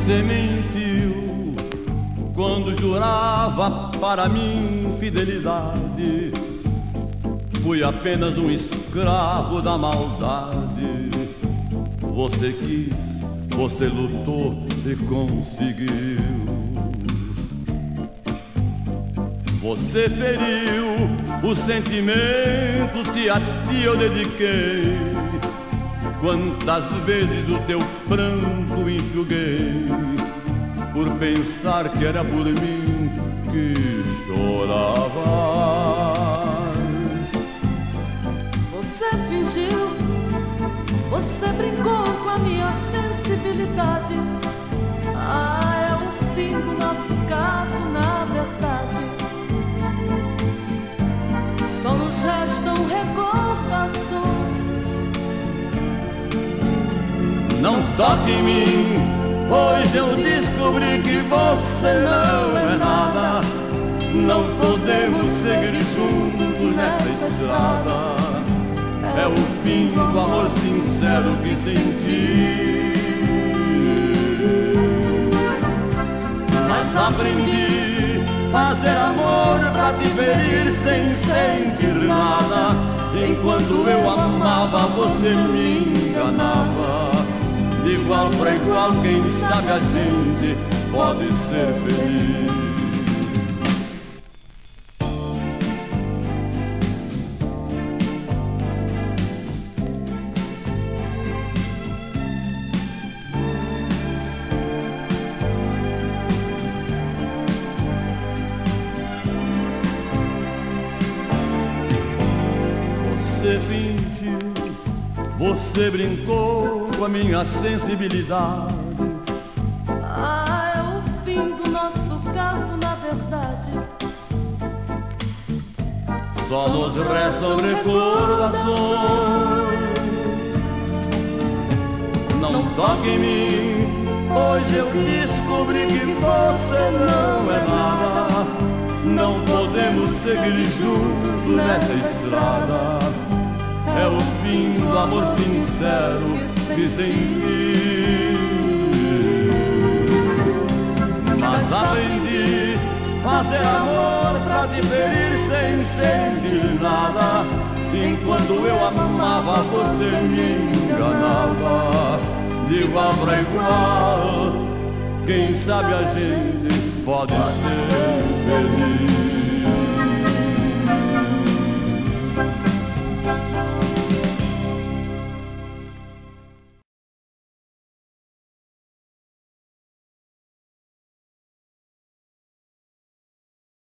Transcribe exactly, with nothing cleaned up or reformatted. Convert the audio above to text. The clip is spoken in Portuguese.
Você mentiu quando jurava para mim fidelidade. Fui apenas um escravo da maldade. Você quis, você lutou e conseguiu. Você feriu os sentimentos que a ti eu dediquei. Quantas vezes o teu pranto enxuguei, por pensar que era por mim que choravas. Você fingiu, você brincou com a minha sensibilidade. Ah, é o fim do nosso caso, na verdade. Só nos restam recordações. Não toque em mim, hoje eu descobri que você não é nada. Não podemos seguir juntos nessa estrada. É o fim do amor sincero que senti. Mas aprendi fazer amor pra te ferir sem sentir nada. Enquanto eu amava, você me enganava. De igual pra igual, quem sabe a gente pode ser feliz. Você fingiu, você brincou com a minha sensibilidade. Ah, é o fim do nosso caso, na verdade. Só nos restam recordações. Não toque em mim, hoje eu descobri que você não é nada. Não podemos seguir juntos nessa estrada. É o fim do amor sincero que senti. Mas aprendi fazer amor pra te ferir sem sentir nada. Enquanto eu amava, você me enganava. De igual pra igual, quem sabe a gente pode ser feliz.